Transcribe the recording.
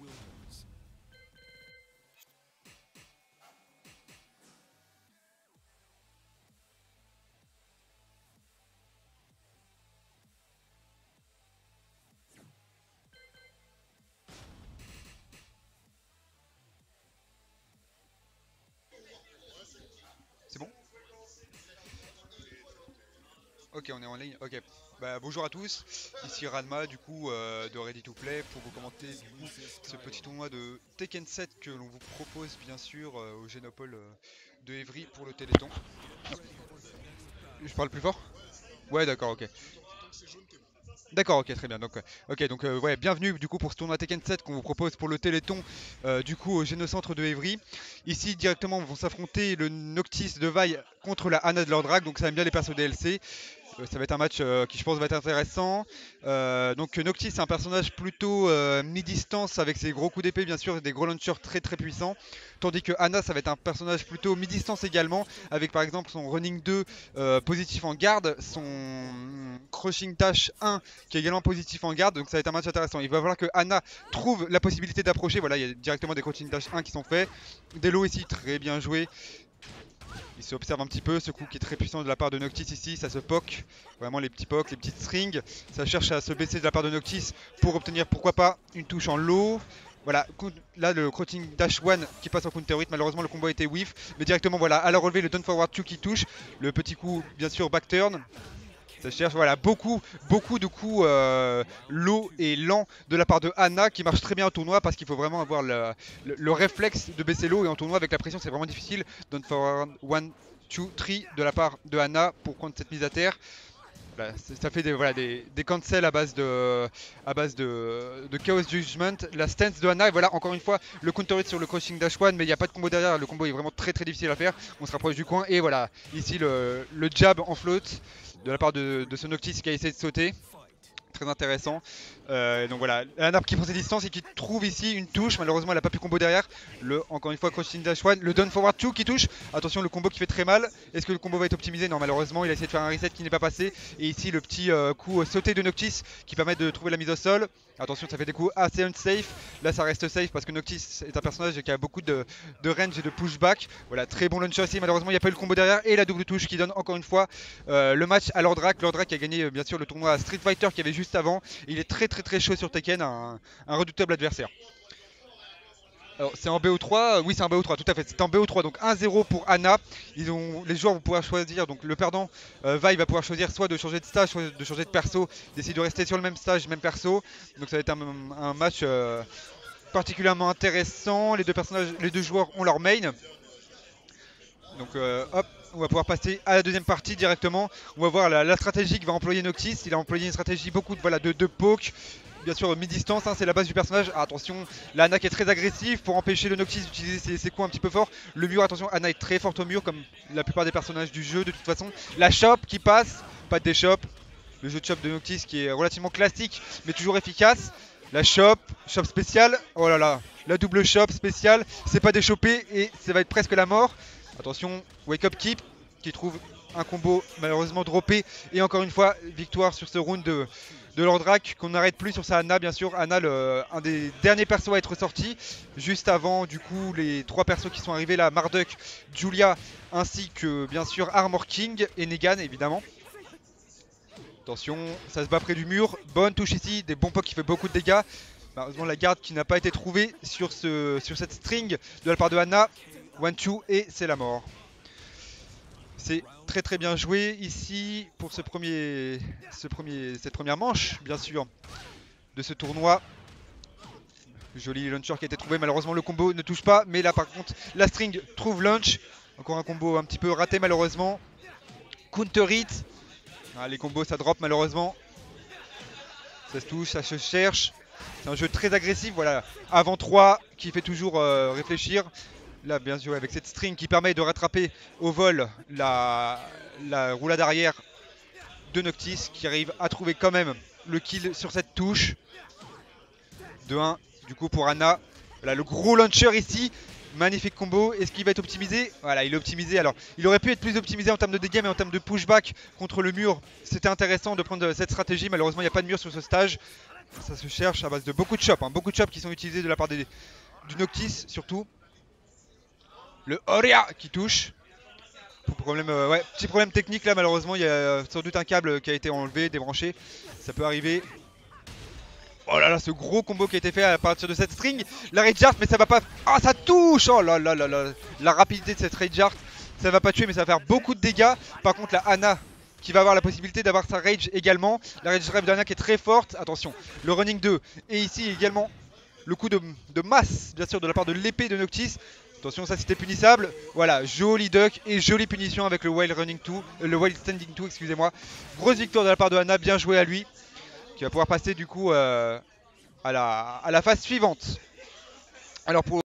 C'est bon? Ok, on est en ligne. Ok. Bah, bonjour à tous, ici Ranma du coup de Ready to Play pour vous commenter du coup ce petit tournoi de Tekken 7 que l'on vous propose bien sûr au Génopole de Evry pour le Téléthon. Je parle plus fort? Ouais, d'accord, ok. D'accord, ok, très bien. Donc, ouais, bienvenue du coup pour ce tournoi Tekken 7 qu'on vous propose pour le Téléthon du coup au Génocentre de Evry. Ici directement vont s'affronter le Noctis de Vaille contre la Anna de Lordrag, donc ça aime bien les persos DLC. Ça va être un match qui je pense va être intéressant. Donc Noctis c'est un personnage plutôt mi-distance avec ses gros coups d'épée bien sûr et des gros launchers très très puissants. Tandis que Anna ça va être un personnage plutôt mi-distance également avec par exemple son running 2 positif en garde, son crushing dash 1 qui est également positif en garde. Donc ça va être un match intéressant. Il va falloir que Anna trouve la possibilité d'approcher. Voilà, il y a directement des crushing dash 1 qui sont faits. Delo ici très bien joué. Il s'observe un petit peu, ce coup qui est très puissant de la part de Noctis ici, ça se poke, vraiment les petits pokes, les petites strings, ça cherche à se baisser de la part de Noctis pour obtenir pourquoi pas une touche en low. Voilà, là le crouching dash 1 qui passe en counter hit, malheureusement le combo a été whiff, mais directement voilà, à la relevée le down forward 2 qui touche, le petit coup bien sûr back turn. Ça cherche voilà, beaucoup de coups low et lents de la part de Anna qui marche très bien en tournoi parce qu'il faut vraiment avoir le réflexe de baisser l'eau et en tournoi avec la pression c'est vraiment difficile. Down forward 1, 2, 3 de la part de Anna pour prendre cette mise à terre. Voilà, ça fait des cancels à base de Chaos Judgment. La stance de Anna, et voilà encore une fois le counter hit sur le crushing dash 1, mais il n'y a pas de combo derrière, le combo est vraiment très très difficile à faire. On se rapproche du coin et voilà, ici le jab en float de la part de ce Noctis qui a essayé de sauter. Très intéressant. Donc voilà, un arbre qui prend ses distances et qui trouve ici une touche. Malheureusement, elle n'a pas pu combo derrière. Encore une fois, crushing dash 1. Le down forward 2 qui touche. Attention, le combo qui fait très mal. Est-ce que le combo va être optimisé? Non, malheureusement, il a essayé de faire un reset qui n'est pas passé. Et ici, le petit coup sauté de Noctis qui permet de trouver la mise au sol. Attention, ça fait des coups assez unsafe. Là, ça reste safe parce que Noctis est un personnage qui a beaucoup de range et de pushback. Voilà, très bon launcher aussi. Malheureusement, il n'y a pas eu le combo derrière. Et la double touche qui donne encore une fois le match à Lordrac. Lordrac qui a gagné bien sûr le tournoi Street Fighter qu'il y avait juste avant. Et il est très très très chaud sur Tekken, un redoutable adversaire. Alors c'est en BO3, oui c'est en BO3 tout à fait, c'est en BO3 donc 1-0 pour Anna. Les joueurs vont pouvoir choisir, donc le perdant il va pouvoir choisir soit de changer de stage, soit de changer de perso, d'essayer de rester sur le même stage, même perso. Donc ça va être un match particulièrement intéressant, les deux joueurs ont leur main. Donc hop, on va pouvoir passer à la deuxième partie directement. On va voir la stratégie que va employer Noctis. Il a employé une stratégie beaucoup de poke. Bien sûr mi-distance, hein, c'est la base du personnage. Ah, attention, la Anna qui est très agressive pour empêcher le Noctis d'utiliser ses coups un petit peu forts. Le mur, attention, Anna est très forte au mur comme la plupart des personnages du jeu de toute façon. La chop qui passe, pas de déchop. Le jeu de chop de Noctis qui est relativement classique mais toujours efficace. La chop spéciale, oh là là, la double chop spéciale, c'est pas déchopé et ça va être presque la mort. Attention, wake up keep qui trouve un combo malheureusement droppé. Et encore une fois, victoire sur ce round de Lordrac qu'on n'arrête plus sur sa Anna bien sûr. Anna, un des derniers persos à être sorti. Juste avant du coup les trois persos qui sont arrivés là, Marduk, Julia ainsi que bien sûr Armor King et Negan évidemment. Attention, ça se bat près du mur. Bonne touche ici, des bons pokes qui fait beaucoup de dégâts. Malheureusement la garde qui n'a pas été trouvée sur cette string de la part de Anna. 1-2 et c'est la mort. C'est très très bien joué ici pour cette première manche bien sûr de ce tournoi. Joli launcher qui a été trouvé, malheureusement le combo ne touche pas, mais là par contre la string trouve launch. Encore un combo un petit peu raté malheureusement. Counter hit. Ah, les combos ça drop malheureusement. Ça se touche, ça se cherche. C'est un jeu très agressif, voilà. Avant 3 qui fait toujours réfléchir. Là bien sûr avec cette string qui permet de rattraper au vol la roulade arrière de Noctis qui arrive à trouver quand même le kill sur cette touche. 2-1 du coup pour Anna. Voilà le gros launcher ici. Magnifique combo. Est-ce qu'il va être optimisé? Voilà, il est optimisé. Alors, il aurait pu être plus optimisé en termes de dégâts, mais en termes de pushback contre le mur, c'était intéressant de prendre cette stratégie. Malheureusement, il n'y a pas de mur sur ce stage. Ça se cherche à base de beaucoup de chops, hein, beaucoup de chops qui sont utilisés de la part du Noctis surtout. Le Oria qui touche. Problème, ouais, petit problème technique là, malheureusement, il y a sans doute un câble qui a été enlevé, débranché. Ça peut arriver. Oh là là, ce gros combo qui a été fait à partir de cette string. La Rage Art, mais ça va pas. Ah, ça touche. Oh là là là là. La rapidité de cette Rage Art, ça va pas tuer, mais ça va faire beaucoup de dégâts. Par contre, la Ana qui va avoir la possibilité d'avoir sa Rage également. La Rage Drive dernière qui est très forte. Attention, le Running 2. Et ici également le coup de masse, bien sûr, de la part de l'épée de Noctis. Attention, ça c'était punissable. Voilà, joli duck et jolie punition avec le Wild Running 2, le Wild Standing 2, excusez-moi. Grosse victoire de la part de Ana, bien joué à lui. Qui va pouvoir passer du coup à la phase suivante. Alors pour